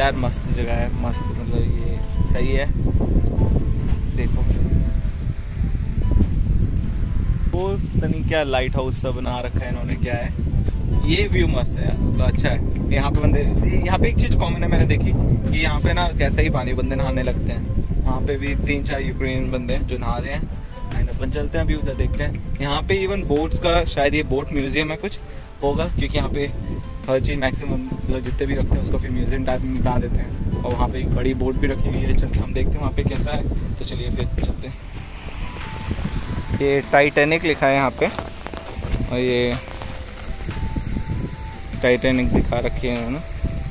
यार मस्त जगह है, मस्त मतलब ये सही है। देखो वो पता नहीं क्या लाइट हाउस सा बना रखा है इन्होंने, क्या है ये व्यू मस्त है यार, मतलब अच्छा है। यहाँ पे बंदे, यहाँ पे एक चीज़ कॉमन है मैंने देखी कि यहाँ पे ना कैसा ही पानी बंदे नहाने लगते हैं। वहाँ पे भी 3-4 यूक्रेन बंदे जो नहा रहे हैं, एंड अपन चलते हैं अभी उधर देखते हैं। यहाँ पे इवन बोट्स का शायद ये बोट म्यूजियम है कुछ होगा, क्योंकि यहाँ पे हर चीज़ मैक्सिमम मतलब जितने भी रखते हैं उसको फिर म्यूजियम टाइप में बना देते हैं। और वहाँ पे एक बड़ी बोट भी रखी हुई है, चलते हम देखते हैं वहाँ पे कैसा है। तो चलिए फिर चलते हैं। ये टाइटैनिक लिखा है यहाँ पे, और ये टाइटैनिक दिखा रखी है इन्होंने।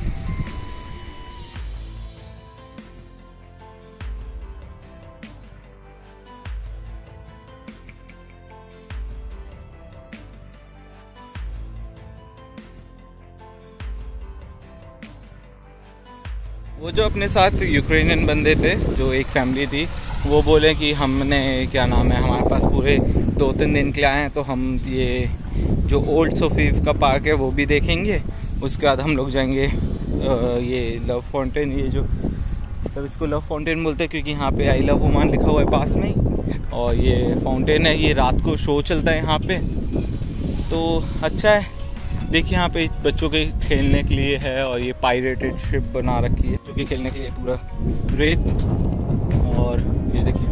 वो जो अपने साथ यूक्रेनियन बंदे थे, जो एक फैमिली थी, वो बोले कि हमने क्या नाम है, हमारे पास पूरे 2-3 दिन के लिए आए हैं, तो हम ये जो ओल्ड सोफीव का पार्क है वो भी देखेंगे। उसके बाद हम लोग जाएंगे ये लव फाउंटेन, ये जो मतलब इसको लव फाउंटेन बोलते हैं क्योंकि यहाँ पे आई लव ओमान लिखा हुआ है पास में ही। और ये फाउंटेन है, ये रात को शो चलता है यहाँ पे, तो अच्छा है। देखिए यहाँ पे बच्चों के खेलने के लिए है, और ये पायरेटेड शिप बना रखी है जो कि खेलने के लिए पूरा रेत। और ये देखिए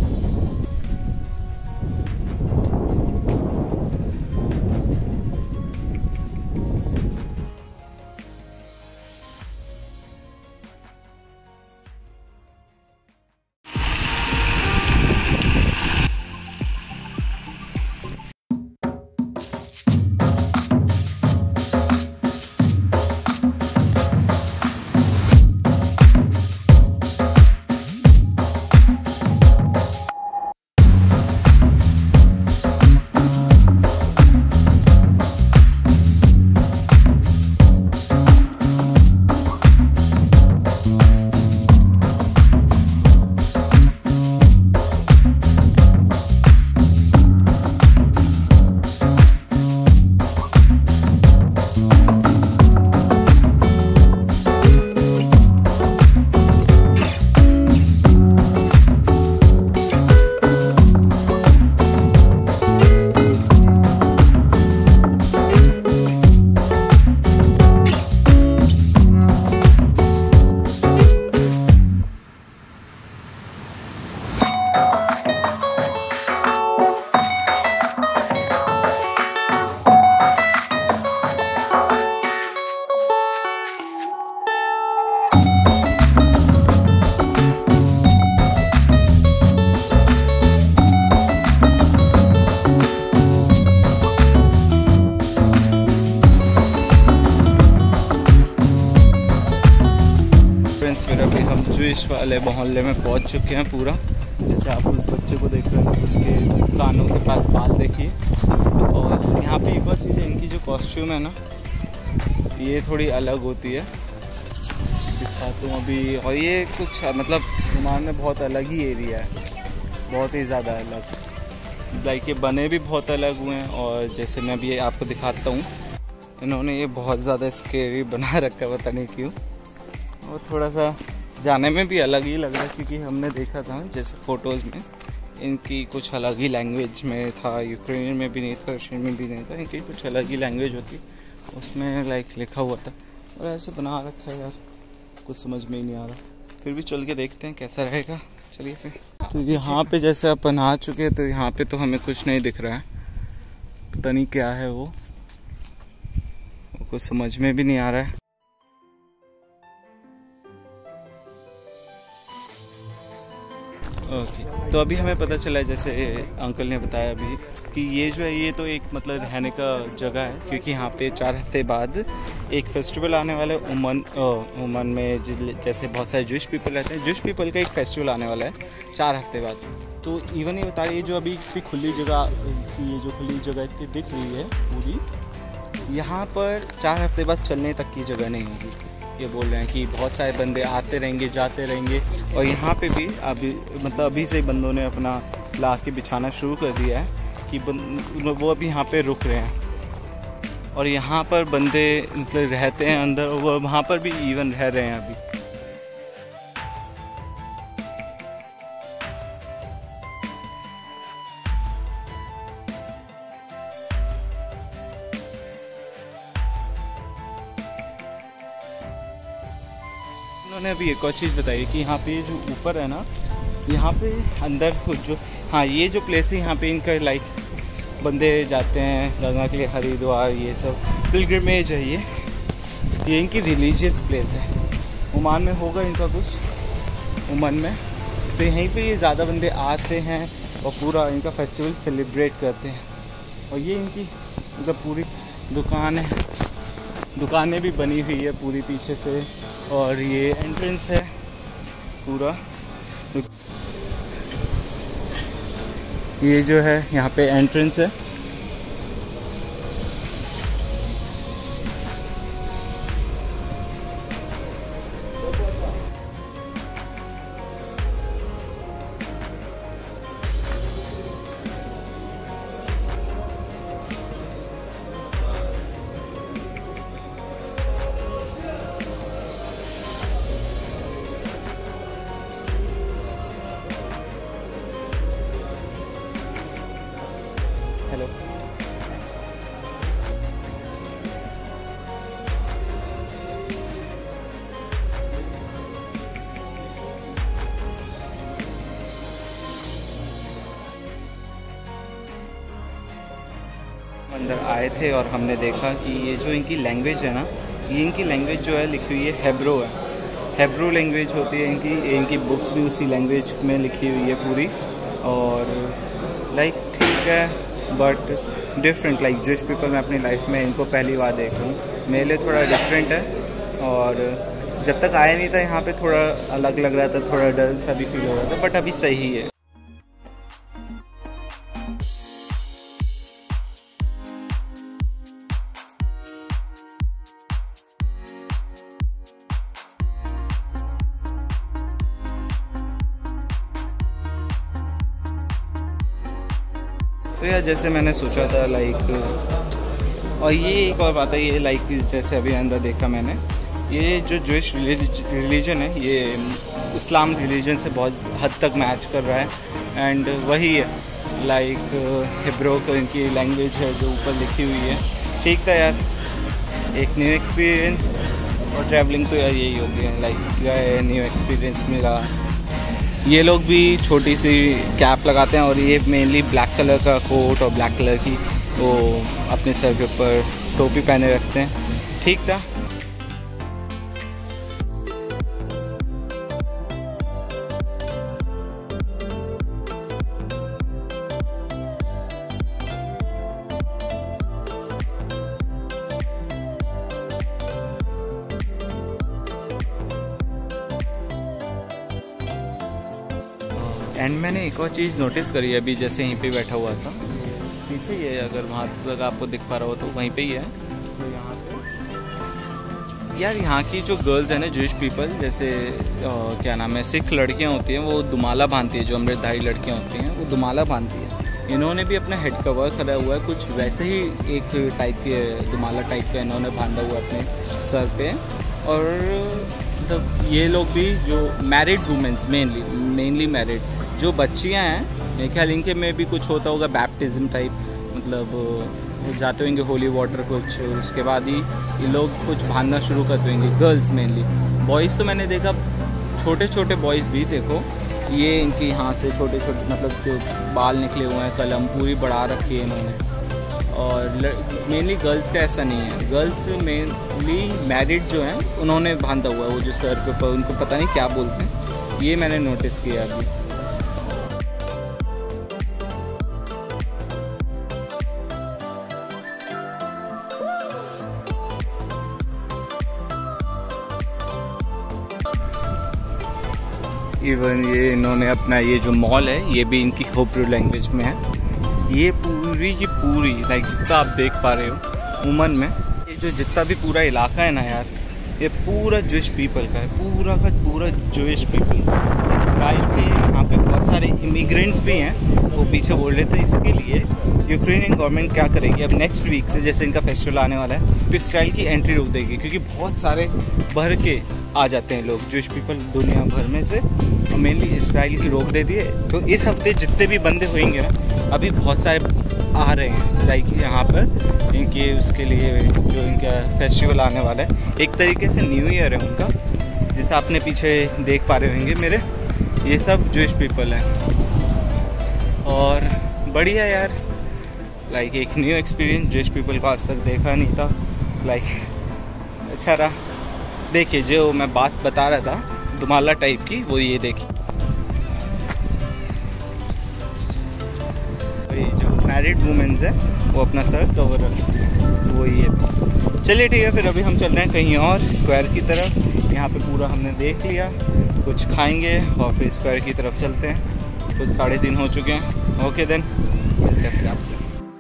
फिर अभी हम जूश वाले मोहल्ले में पहुंच चुके हैं पूरा। जैसे आप उस बच्चे को देख रहे हैं, उसके कानों के पास बाल देखिए। और यहाँ पे एक और चीज़ है, इनकी जो कॉस्ट्यूम है ना, ये थोड़ी अलग होती है, दिखाता हूँ अभी। और ये कुछ मतलब ओमान में बहुत अलग ही एरिया है, बहुत ही ज़्यादा अलग। लाइक ये बने भी बहुत अलग हुए हैं। और जैसे मैं अभी आपको दिखाता हूँ, इन्होंने ये बहुत ज़्यादा स्केरी बना रखा है, पता नहीं क्यों। और थोड़ा सा जाने में भी अलग ही लग रहा है, क्योंकि हमने देखा था जैसे फ़ोटोज़ में इनकी कुछ अलग ही लैंग्वेज में था। यूक्रेनियन में भी नहीं था, रशियन में भी नहीं था, इनकी कुछ अलग ही लैंग्वेज होती, उसमें लाइक लिखा हुआ था। और ऐसे बना रखा है यार, कुछ समझ में ही नहीं आ रहा। फिर भी चल के देखते हैं कैसा रहेगा। चलिए फिर। तो यहाँ पे जैसे अपन आ चुके हैं, तो यहाँ पे तो हमें कुछ नहीं दिख रहा है, पता नहीं क्या है वो कुछ समझ में भी नहीं आ रहा है। ओके, तो अभी हमें पता चला, जैसे अंकल ने बताया अभी, कि ये जो है ये तो एक मतलब रहने का जगह है, क्योंकि यहाँ पे 4 हफ्ते बाद एक फेस्टिवल आने वाला है। ओमान में जैसे बहुत सारे जूश पीपल रहते हैं, जूश पीपल का एक फेस्टिवल आने वाला है 4 हफ्ते बाद। तो इवन ये बता रही, जो अभी इतनी खुली जगह, ये जो खुली जगह इतनी दिख रही है पूरी, यहाँ पर 4 हफ्ते बाद चलने तक की जगह नहीं होगी। ये बोल रहे हैं कि बहुत सारे बंदे आते रहेंगे जाते रहेंगे। और यहाँ पे भी अभी मतलब अभी से बंदों ने अपना ला के बिछाना शुरू कर दिया है, कि वो अभी यहाँ पे रुक रहे हैं। और यहाँ पर बंदे मतलब रहते हैं अंदर, और वहाँ पर भी इवन रह रहे हैं अभी। उन्होंने अभी एक और चीज़ बताई कि यहाँ पे जो ऊपर है ना, यहाँ पे अंदर जो, हाँ ये जो प्लेस है यहाँ पे इनका लाइक बंदे जाते हैं गंगा के लिए, हरिद्वार, ये सब पिलग्रिमेज है ये इनकी रिलीजियस प्लेस है। ओमान में होगा इनका कुछ, ओमान में, तो यहीं पे ये ज़्यादा बंदे आते हैं और पूरा इनका फेस्टिवल सेलिब्रेट करते हैं। और ये इनकी मतलब पूरी दुकान है, दुकानें भी बनी हुई है पूरी पीछे से, और ये एंट्रेंस है पूरा। ये जो है यहाँ पे एंट्रेंस है। हेलो, अंदर आए थे और हमने देखा कि ये जो इनकी लैंग्वेज है ना, ये इनकी लैंग्वेज जो है लिखी हुई है हेब्रो है, हेब्रो लैंग्वेज होती है इनकी बुक्स भी उसी लैंग्वेज में लिखी हुई है पूरी। और लाइक ठीक है बट डिफरेंट, लाइक जिस पीपल मैं अपनी लाइफ में इनको पहली बार देख रहा हूँ, मेरे लिए थोड़ा डिफरेंट है। और जब तक आया नहीं था यहाँ पे थोड़ा अलग लग रहा था, थोड़ा डल सा भी फील हो रहा था, बट अभी सही है। तो यार जैसे मैंने सोचा था लाइक, और ये एक और बात है, ये लाइक जैसे अभी अंदर देखा मैंने, ये जो जूइश रिलीजन है ये इस्लाम रिलीजन से बहुत हद तक मैच कर रहा है। एंड वही है लाइक हिब्रो को इनकी लैंग्वेज है जो ऊपर लिखी हुई है। ठीक था यार, एक न्यू एक्सपीरियंस, और ट्रैवलिंग तो यार यही होती है, लाइक न्यू एक्सपीरियंस मिला। ये लोग भी छोटी सी कैप लगाते हैं, और ये मेनली ब्लैक कलर का कोट और ब्लैक कलर की वो अपने सर के ऊपर टोपी पहने रखते हैं। ठीक था। एंड मैंने एक और चीज़ नोटिस करी अभी, जैसे यहीं पे बैठा हुआ था, पीछे ये अगर वहाँ तक आपको दिख पा रहा हो तो वहीं पे ही है। तो यहाँ पे यार यहाँ की जो गर्ल्स हैं ना, जूइश पीपल, जैसे क्या नाम है, सिख लड़कियाँ होती हैं, वो दुमाला बांधती है, जो अमृतधारी लड़कियाँ होती हैं वो दुमाला बांधती है। इन्होंने भी अपना हेड कवर करा हुआ है, कुछ वैसे ही एक टाइप के दुमाला टाइप का इन्होंने बांधा हुआ अपने सर पे। और मतलब ये लोग भी जो मैरिड वुमेंस, मेनली मैरिड जो बच्चियां हैं, मेरे ख्याल इनके में भी कुछ होता होगा बैप्टिज्म टाइप, मतलब जाते होंगे होली वाटर कुछ, उसके बाद ही ये लोग कुछ बांधना शुरू करते होंगे। गर्ल्स मेनली, बॉयज़ तो मैंने देखा छोटे छोटे बॉयज़ भी, देखो ये इनके यहाँ से छोटे छोटे मतलब जो बाल निकले हुए हैं, कलम पूरी बढ़ा रखी है इन्होंने। और मेनली गर्ल्स का ऐसा नहीं है, गर्ल्स मेनली मैरिड जो हैं उन्होंने बांधा हुआ है वो जो सर के ऊपर, उनको पता नहीं क्या बोलते हैं, ये मैंने नोटिस किया अभी। इवन ये इन्होंने अपना ये जो मॉल है ये भी इनकी हिब्रू लैंग्वेज में है। ये पूरी की पूरी लाइक जितना आप देख पा रहे हो ओमान में, ये जो जितना भी पूरा इलाका है ना यार, ये पूरा जूइश पीपल का है, पूरा का पूरा जूइश पीपल। इसराइल के यहाँ पे बहुत सारे इमिग्रेंट्स भी हैं, वो पीछे बोल रहे थे। इसके लिए यूक्रेनियन गवर्नमेंट क्या करेगी अब नेक्स्ट वीक से, जैसे इनका फेस्टिवल आने वाला है, तो इसराइल की एंट्री रोक देगी, क्योंकि बहुत सारे भर के आ जाते हैं लोग जूइश पीपल दुनिया भर में से, और मेनली इसराइल की रोक दे दी है। तो इस हफ्ते जितने भी बंदे होंगे ना, अभी बहुत सारे आ रहे हैं लाइक यहाँ पर इनके उसके लिए जो इनका फेस्टिवल आने वाला है, एक तरीके से न्यू ईयर है उनका, जैसा आपने पीछे देख पा रहे होंगे मेरे, ये सब जूइश पीपल हैं। और बढ़िया यार, लाइक एक न्यू एक्सपीरियंस, जूइश पीपल को आज तक देखा नहीं था, लाइक अच्छा रहा। देखिए जो मैं बात बता रहा था दुमाला टाइप की, वो ये देखिए, जो मैरिड वुमेन्स है वो अपना सर कवर रखती है, वो ये था। चलिए ठीक है, फिर अभी हम चल रहे हैं कहीं और स्क्वायर की तरफ। यहाँ पे पूरा हमने देख लिया, कुछ खाएंगे और फिर स्क्वायर की तरफ चलते हैं। कुछ 3:30 हो चुके हैं। ओके देन, मिलते हैं फिर आपसे।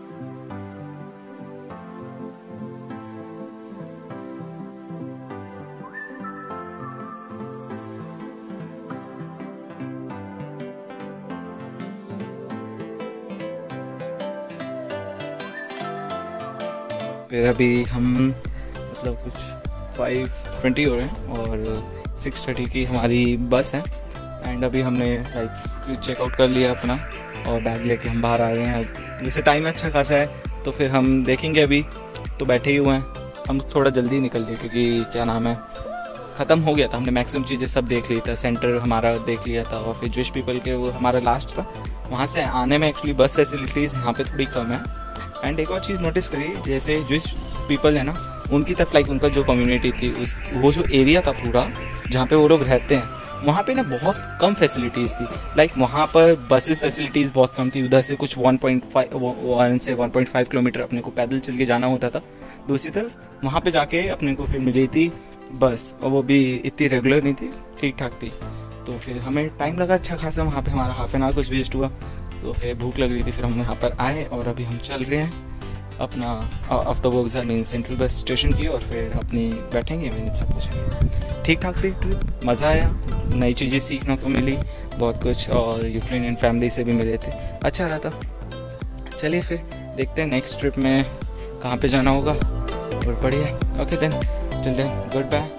फिर अभी हम मतलब कुछ 5:20 हो रहे हैं और 6:30 की हमारी बस है। एंड अभी हमने लाइक चेकआउट कर लिया अपना और बैग लेके हम बाहर आ रहे हैं। जैसे टाइम अच्छा खासा है तो फिर हम देखेंगे, अभी तो बैठे ही हुए हैं। हम थोड़ा जल्दी निकल लिए क्योंकि क्या नाम है, ख़त्म हो गया था, हमने मैक्सिमम चीज़ें सब देख ली था। सेंटर हमारा देख लिया था और फिर जूइश पीपल के वो हमारा लास्ट था। वहाँ से आने में एक्चुअली बस फैसिलिटीज़ यहाँ पे थोड़ी कम है। एंड एक और चीज़ नोटिस करी, जैसे जूइश पीपल है ना, उनकी तरफ लाइक उनका जो कम्युनिटी थी, उस वो जो एरिया था पूरा जहाँ पे वो लोग रहते हैं, वहाँ पे ना बहुत कम फैसिलिटीज़ थी। लाइक वहाँ पर बसेस फैसिलिटीज़ बहुत कम थी। उधर से कुछ 1 से 1.5 किलोमीटर अपने को पैदल चल के जाना होता था। दूसरी तरफ वहाँ पे जाके अपने को फिर मिली थी बस, और वो भी इतनी रेगुलर नहीं थी, ठीक ठाक थी। तो फिर हमें टाइम लगा अच्छा खासा, वहाँ पे हमारा हाफ एन आवर कुछ वेस्ट हुआ। तो फिर भूख लग रही थी, फिर हम यहाँ पर आए और अभी हम चल रहे हैं अपना ऑफ द वोक्जा मीन सेंट्रल बस स्टेशन की, और फिर अपनी बैठेंगे, मिनट सब पहुँचेंगे। ठीक ठाक थी ट्रिप, मज़ा आया, नई चीज़ें सीखने को मिली बहुत कुछ, और यूक्रेनियन फैमिली से भी मिले थे, अच्छा रहा था। चलिए फिर देखते हैं नेक्स्ट ट्रिप में कहाँ पे जाना होगा और बढ़िया। ओके देन, चलते हैं, गुड बाय।